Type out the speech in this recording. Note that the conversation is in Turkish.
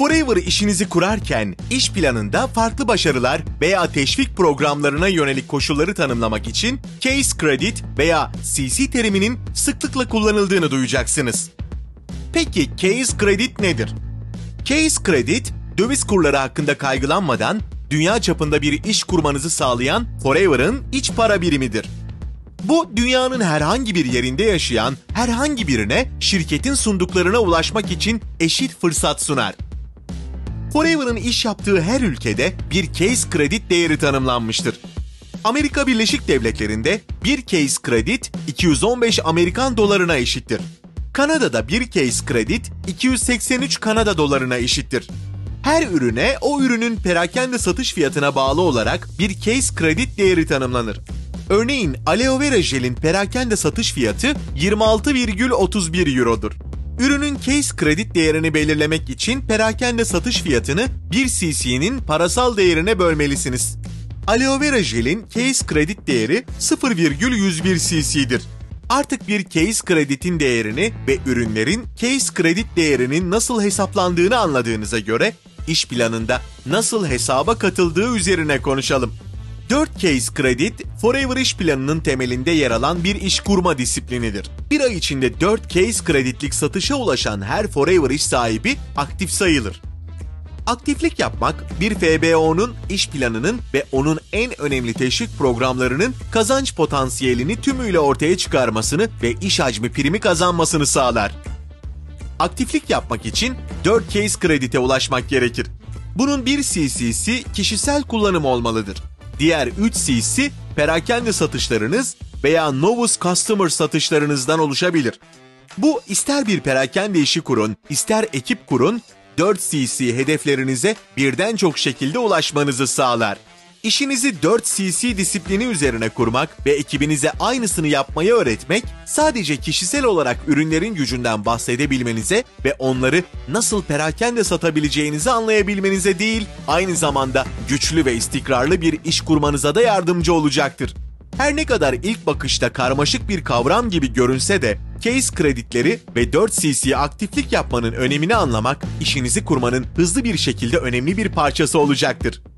Forever işinizi kurarken iş planında farklı başarılar veya teşvik programlarına yönelik koşulları tanımlamak için Case Credit veya CC teriminin sıklıkla kullanıldığını duyacaksınız. Peki Case Credit nedir? Case Credit, döviz kurları hakkında kaygılanmadan dünya çapında bir iş kurmanızı sağlayan Forever'ın iç para birimidir. Bu, dünyanın herhangi bir yerinde yaşayan herhangi birine şirketin sunduklarına ulaşmak için eşit fırsat sunar. Forever'ın iş yaptığı her ülkede bir Case Credit değeri tanımlanmıştır. Amerika Birleşik Devletleri'nde bir Case Credit 215 Amerikan dolarına eşittir. Kanada'da bir Case Credit 283 Kanada dolarına eşittir. Her ürüne o ürünün perakende satış fiyatına bağlı olarak bir Case Credit değeri tanımlanır. Örneğin aloe vera jelin perakende satış fiyatı 26,31 eurodur. Ürünün Case Credit değerini belirlemek için perakende satış fiyatını 1 cc'nin parasal değerine bölmelisiniz. Aloe vera jelin Case Credit değeri 0,101 cc'dir. Artık bir Case Credit'in değerini ve ürünlerin Case Credit değerinin nasıl hesaplandığını anladığınıza göre iş planında nasıl hesaba katıldığı üzerine konuşalım. 4 Case Credit, Forever iş planının temelinde yer alan bir iş kurma disiplinidir. Bir ay içinde 4 Case Credit'lik satışa ulaşan her Forever iş sahibi aktif sayılır. Aktiflik yapmak, bir FBO'nun iş planının ve onun en önemli teşvik programlarının kazanç potansiyelini tümüyle ortaya çıkarmasını ve iş hacmi primi kazanmasını sağlar. Aktiflik yapmak için 4 Case Credit'e ulaşmak gerekir. Bunun 1 cc'si kişisel kullanım olmalıdır. Diğer 3 cc perakende satışlarınız veya Novus Customer satışlarınızdan oluşabilir. Bu, ister bir perakende işi kurun, ister ekip kurun, 4 cc hedeflerinize birden çok şekilde ulaşmanızı sağlar. İşinizi 4 cc disiplini üzerine kurmak ve ekibinize aynısını yapmayı öğretmek, sadece kişisel olarak ürünlerin gücünden bahsedebilmenize ve onları nasıl perakende satabileceğinizi anlayabilmenize değil, aynı zamanda güçlü ve istikrarlı bir iş kurmanıza da yardımcı olacaktır. Her ne kadar ilk bakışta karmaşık bir kavram gibi görünse de, Case Credit'leri ve 4 cc aktiflik yapmanın önemini anlamak, işinizi kurmanın hızlı bir şekilde önemli bir parçası olacaktır.